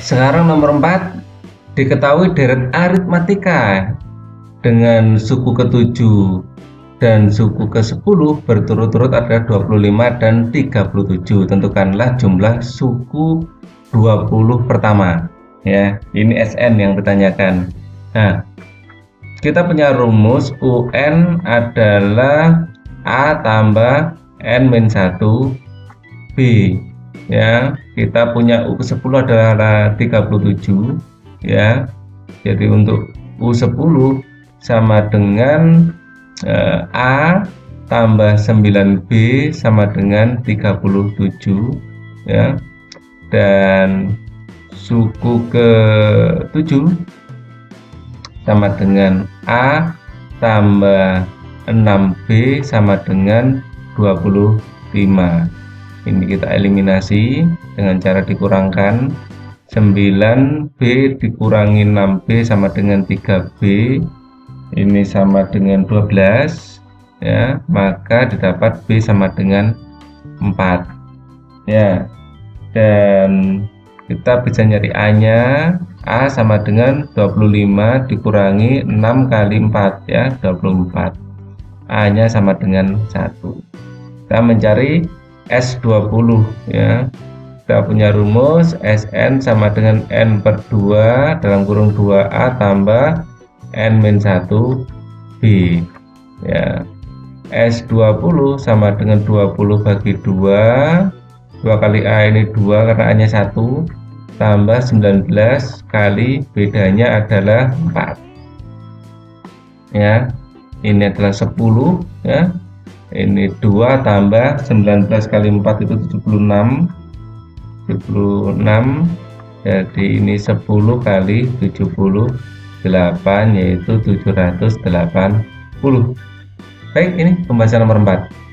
Sekarang nomor 4, diketahui deret aritmatika dengan suku ke-7 dan suku ke-10 berturut-turut ada 25 dan 37. Tentukanlah jumlah suku 20 pertama. Ya, ini SN yang ditanyakan. Nah, kita punya rumus UN adalah A tambah N-1 B. Ya, kita punya U ke-10 adalah 37. Ya, jadi untuk U10 sama dengan A tambah 9B sama dengan 37, ya. Dan suku ke-7 sama dengan A tambah 6B sama dengan 25. Ini kita eliminasi dengan cara dikurangkan. 9B dikurangi 6B sama dengan 3B, ini sama dengan 12, ya, maka didapat B sama dengan 4, ya. Dan kita bisa nyari A nya. A sama dengan 25 dikurangi 6 kali 4, ya, 24. A nya sama dengan 1. Kita mencari S20, ya. Kita punya rumus SN sama dengan N per 2 dalam kurung 2A tambah N-1 B, ya. S20 sama dengan 20 bagi 2 kali A ini 2 karena A nya 1 tambah 19 kali bedanya adalah 4, ya. Ini adalah 10, ya. Ini 2 tambah 19 kali 4 itu 76, jadi ini 10 kali 78 yaitu 780. Baik, ini pembahasan nomor 4.